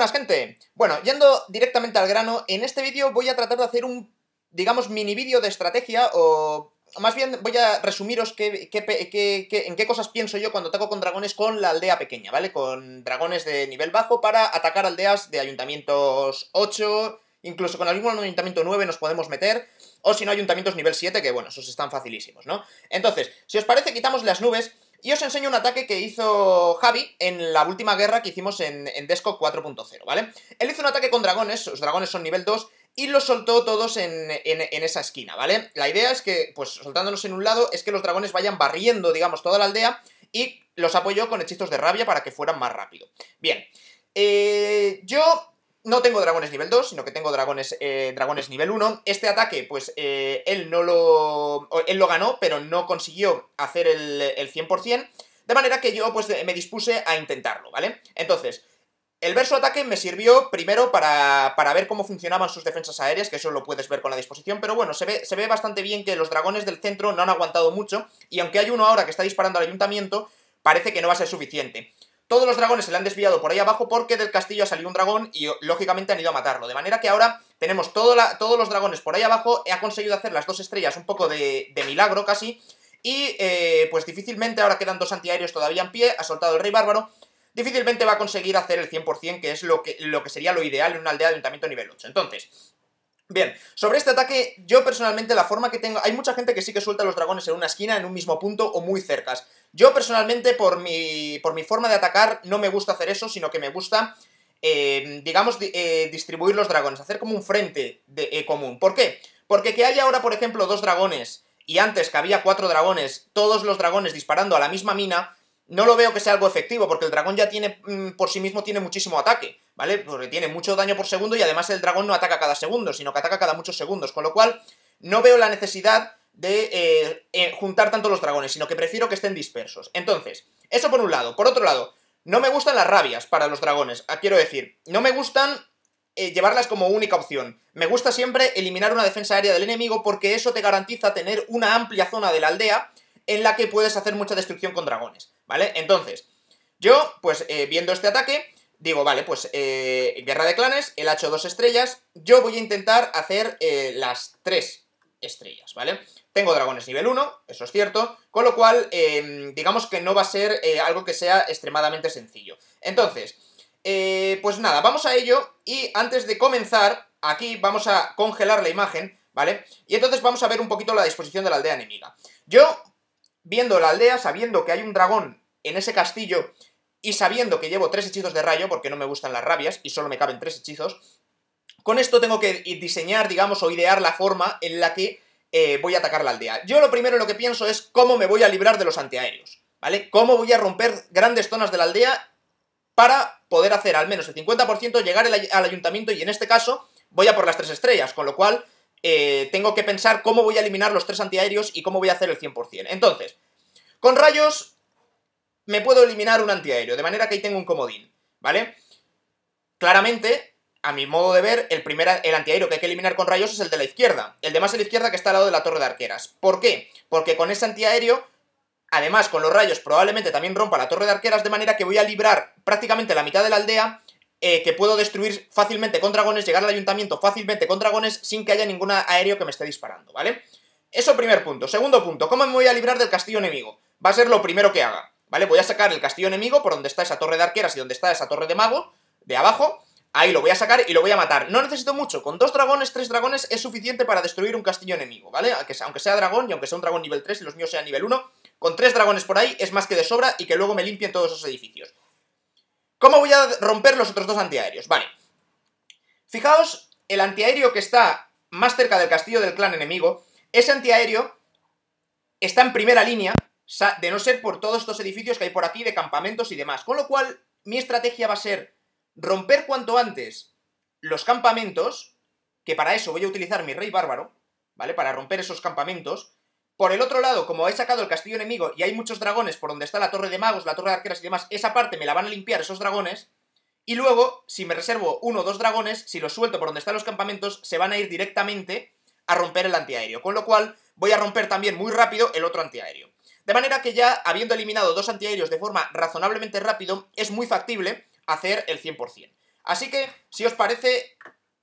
buenas, gente. Bueno, yendo directamente al grano, en este vídeo voy a tratar de hacer un, digamos, mini vídeo de estrategia, o más bien voy a resumiros en qué cosas pienso yo cuando ataco con dragones con la aldea pequeña, ¿vale? Con dragones de nivel bajo para atacar aldeas de ayuntamientos 8, incluso con algún ayuntamiento 9 nos podemos meter, o si no, ayuntamientos nivel 7, que bueno, esos están facilísimos, ¿no? Entonces, si os parece, quitamos las nubes y os enseño un ataque que hizo Javi en la última guerra que hicimos en Desco 4.0, ¿vale? Él hizo un ataque con dragones, sus dragones son nivel 2, y los soltó todos en esa esquina, ¿vale? La idea es que, pues, soltándonos en un lado, es que los dragones vayan barriendo, digamos, toda la aldea, y los apoyó con hechizos de rabia para que fueran más rápido. Bien, yo no tengo dragones nivel 2, sino que tengo dragones nivel 1. Este ataque, pues, él lo ganó, pero no consiguió hacer el 100%, de manera que yo, pues, me dispuse a intentarlo, ¿vale? Entonces, el verso ataque me sirvió primero para ver cómo funcionaban sus defensas aéreas, que eso lo puedes ver con la disposición, pero bueno, se ve bastante bien que los dragones del centro no han aguantado mucho, y aunque hay uno ahora que está disparando al ayuntamiento, parece que no va a ser suficiente. Todos los dragones se le han desviado por ahí abajo porque del castillo ha salido un dragón y lógicamente han ido a matarlo. De manera que ahora tenemos todos los dragones por ahí abajo. Ha conseguido hacer las 2 estrellas un poco de milagro casi. Y pues difícilmente, ahora quedan 2 antiaéreos todavía en pie. Ha soltado el rey bárbaro. Difícilmente va a conseguir hacer el 100%, que es lo que sería lo ideal en una aldea de ayuntamiento nivel 8. Entonces, bien, sobre este ataque, yo personalmente la forma que tengo... Hay mucha gente que sí que suelta los dragones en una esquina, en un mismo punto o muy cercas. Yo personalmente, por mi forma de atacar, no me gusta hacer eso, sino que me gusta, digamos, distribuir los dragones, hacer como un frente común. ¿Por qué? Porque que haya ahora, por ejemplo, 2 dragones, y antes que había 4 dragones, todos los dragones disparando a la misma mina, no lo veo que sea algo efectivo, porque el dragón ya tiene, por sí mismo tiene muchísimo ataque, ¿vale? Porque tiene mucho daño por segundo y además el dragón no ataca cada segundo, sino que ataca cada muchos segundos, con lo cual no veo la necesidad de juntar tanto los dragones, sino que prefiero que estén dispersos. Entonces, eso por un lado. Por otro lado, no me gustan las rabias para los dragones, quiero decir, no me gustan llevarlas como única opción. Me gusta siempre eliminar una defensa aérea del enemigo porque eso te garantiza tener una amplia zona de la aldea en la que puedes hacer mucha destrucción con dragones, ¿vale? Entonces, yo, pues, viendo este ataque, digo, vale, pues, guerra de clanes, él ha hecho 2 estrellas, yo voy a intentar hacer las 3 estrellas, ¿vale? Tengo dragones nivel 1, eso es cierto, con lo cual, digamos que no va a ser algo que sea extremadamente sencillo. Entonces, pues nada, vamos a ello, y antes de comenzar, aquí vamos a congelar la imagen, ¿vale? Y entonces vamos a ver un poquito la disposición de la aldea enemiga. Yo, viendo la aldea, sabiendo que hay un dragón en ese castillo y sabiendo que llevo 3 hechizos de rayo, porque no me gustan las rabias y solo me caben 3 hechizos, con esto tengo que diseñar, digamos, o idear la forma en la que voy a atacar la aldea. Yo lo primero en lo que pienso es cómo me voy a librar de los antiaéreos, ¿vale? Cómo voy a romper grandes zonas de la aldea para poder hacer al menos el 50%, llegar al ayuntamiento, y en este caso voy a por las 3 estrellas, con lo cual tengo que pensar cómo voy a eliminar los 3 antiaéreos y cómo voy a hacer el 100%. Entonces, con rayos me puedo eliminar un antiaéreo, de manera que ahí tengo un comodín, ¿vale? Claramente, a mi modo de ver, el antiaéreo que hay que eliminar con rayos es el de la izquierda. El de más a la izquierda, que está al lado de la torre de arqueras. ¿Por qué? Porque con ese antiaéreo, además con los rayos probablemente también rompa la torre de arqueras, de manera que voy a librar prácticamente la mitad de la aldea, que puedo destruir fácilmente con dragones, llegar al ayuntamiento fácilmente con dragones, sin que haya ningún aéreo que me esté disparando, ¿vale? Eso, primer punto. Segundo punto, ¿cómo me voy a librar del castillo enemigo? Va a ser lo primero que haga, ¿vale? Voy a sacar el castillo enemigo por donde está esa torre de arqueras y donde está esa torre de mago, de abajo. Ahí lo voy a sacar y lo voy a matar. No necesito mucho, con 2 dragones, 3 dragones es suficiente para destruir un castillo enemigo, ¿vale? Aunque sea dragón y aunque sea un dragón nivel 3 y los míos sean nivel 1, con 3 dragones por ahí es más que de sobra y que luego me limpien todos esos edificios. ¿Cómo voy a romper los otros 2 antiaéreos? Vale. Fijaos, el antiaéreo que está más cerca del castillo del clan enemigo, ese antiaéreo está en primera línea, de no ser por todos estos edificios que hay por aquí de campamentos y demás. Con lo cual, mi estrategia va a ser romper cuanto antes los campamentos, que para eso voy a utilizar mi rey bárbaro, ¿vale? Para romper esos campamentos. Por el otro lado, como he sacado el castillo enemigo y hay muchos dragones por donde está la torre de magos, la torre de arqueras y demás, esa parte me la van a limpiar esos dragones. Y luego, si me reservo 1 o 2 dragones, si los suelto por donde están los campamentos, se van a ir directamente a romper el antiaéreo. Con lo cual, voy a romper también muy rápido el otro antiaéreo. De manera que ya, habiendo eliminado 2 antiaéreos de forma razonablemente rápido, es muy factible hacer el 100%. Así que, si os parece,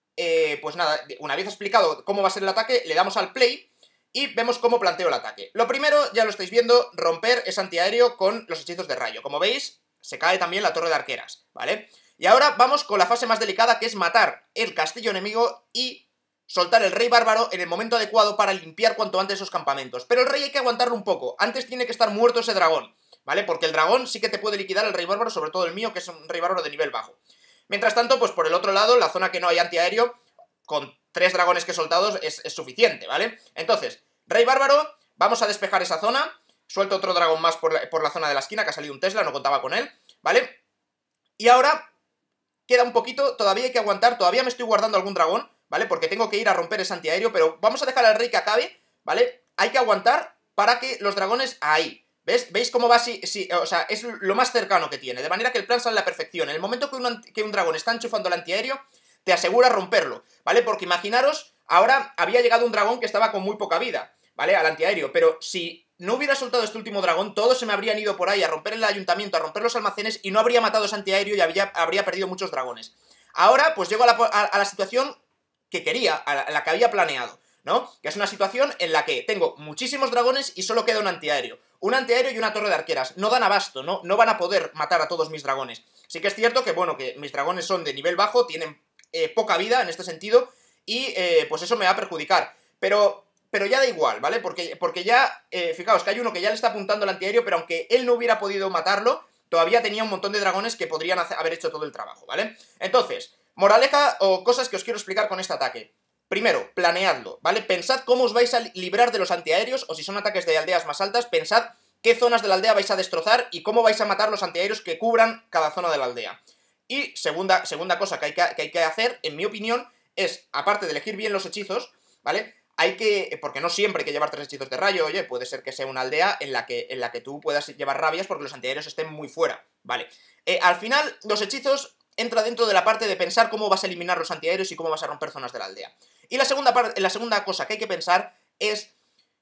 pues nada, una vez explicado cómo va a ser el ataque, le damos al play y vemos cómo planteo el ataque. Lo primero, ya lo estáis viendo, romper ese antiaéreo con los hechizos de rayo. Como veis, se cae también la torre de arqueras, ¿vale? Y ahora vamos con la fase más delicada, que es matar el castillo enemigo y soltar el rey bárbaro en el momento adecuado para limpiar cuanto antes esos campamentos. Pero el rey hay que aguantarlo un poco, antes tiene que estar muerto ese dragón, ¿vale? Porque el dragón sí que te puede liquidar el rey bárbaro, sobre todo el mío, que es un rey bárbaro de nivel bajo. Mientras tanto, pues por el otro lado, la zona que no hay antiaéreo, con 3 dragones que he soltados es suficiente, ¿vale? Entonces, rey bárbaro, vamos a despejar esa zona, suelto otro dragón más por la zona de la esquina, que ha salido un Tesla, no contaba con él, ¿vale? Y ahora queda un poquito, todavía hay que aguantar, todavía me estoy guardando algún dragón, ¿vale? Porque tengo que ir a romper ese antiaéreo, pero vamos a dejar al rey que acabe, ¿vale? Hay que aguantar para que los dragones ahí. ¿Veis cómo va así? O sea, es lo más cercano que tiene, de manera que el plan sale a la perfección. En el momento que un dragón está enchufando el antiaéreo, te asegura romperlo, ¿vale? Porque imaginaros, ahora había llegado un dragón que estaba con muy poca vida, ¿vale? Al antiaéreo, pero si no hubiera soltado este último dragón, todos se me habrían ido por ahí a romper el ayuntamiento, a romper los almacenes y no habría matado ese antiaéreo y habría perdido muchos dragones. Ahora, pues llego a la situación que quería, a la que había planeado, ¿no? Que es una situación en la que tengo muchísimos dragones y solo queda un antiaéreo. Un antiaéreo y una torre de arqueras. No dan abasto, ¿no? No van a poder matar a todos mis dragones. Sí que es cierto que, bueno, que mis dragones son de nivel bajo, tienen poca vida en este sentido y pues eso me va a perjudicar. Pero ya da igual, ¿vale? Porque ya, fijaos que hay uno que ya le está apuntando el antiaéreo, pero aunque él no hubiera podido matarlo, todavía tenía un montón de dragones que podrían haber hecho todo el trabajo, ¿vale? Entonces, moraleja o cosas que os quiero explicar con este ataque. Primero, planeadlo, ¿vale? Pensad cómo os vais a librar de los antiaéreos, o si son ataques de aldeas más altas, pensad qué zonas de la aldea vais a destrozar y cómo vais a matar los antiaéreos que cubran cada zona de la aldea. Y segunda cosa que hay que hacer, en mi opinión, es, aparte de elegir bien los hechizos, ¿vale? Porque no siempre hay que llevar 3 hechizos de rayo, oye, puede ser que sea una aldea en la que tú puedas llevar rabias porque los antiaéreos estén muy fuera, ¿vale? Al final, los hechizos entra dentro de la parte de pensar cómo vas a eliminar los antiaéreos y cómo vas a romper zonas de la aldea. Y la segunda cosa que hay que pensar es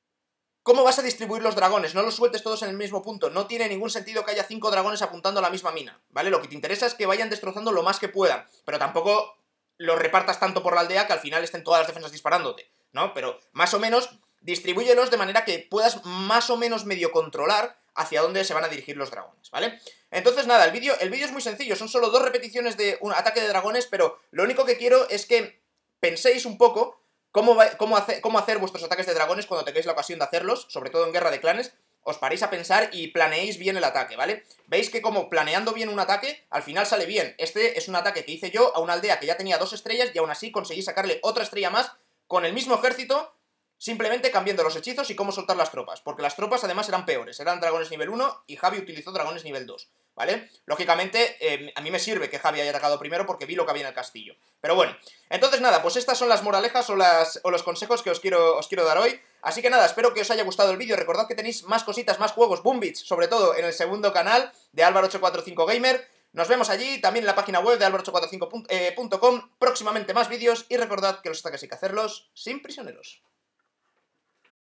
cómo vas a distribuir los dragones. No los sueltes todos en el mismo punto. No tiene ningún sentido que haya 5 dragones apuntando a la misma mina, ¿vale? Lo que te interesa es que vayan destrozando lo más que puedan, pero tampoco los repartas tanto por la aldea que al final estén todas las defensas disparándote, ¿no? Pero más o menos distribúyelos de manera que puedas más o menos medio controlar hacia dónde se van a dirigir los dragones, ¿vale? Entonces nada, el vídeo es muy sencillo, son solo 2 repeticiones de un ataque de dragones, pero lo único que quiero es que penséis un poco cómo hacer vuestros ataques de dragones cuando tengáis la ocasión de hacerlos, sobre todo en guerra de clanes. Os paréis a pensar y planeéis bien el ataque, ¿vale? Veis que como planeando bien un ataque, al final sale bien. Este es un ataque que hice yo a una aldea que ya tenía 2 estrellas y aún así conseguí sacarle otra estrella más con el mismo ejército, simplemente cambiando los hechizos y cómo soltar las tropas, porque las tropas además eran peores, eran dragones nivel 1 y Javi utilizó dragones nivel 2, ¿vale? Lógicamente, a mí me sirve que Javi haya atacado primero porque vi lo que había en el castillo. Pero bueno, entonces nada, pues estas son las moralejas o los consejos que os quiero dar hoy. Así que nada, espero que os haya gustado el vídeo. Recordad que tenéis más cositas, más juegos, Boom Beats, sobre todo en el segundo canal de Álvaro845 Gamer. Nos vemos allí, también en la página web de álvaro845.com. Próximamente más vídeos y recordad que los ataques hay que hacerlos sin prisioneros.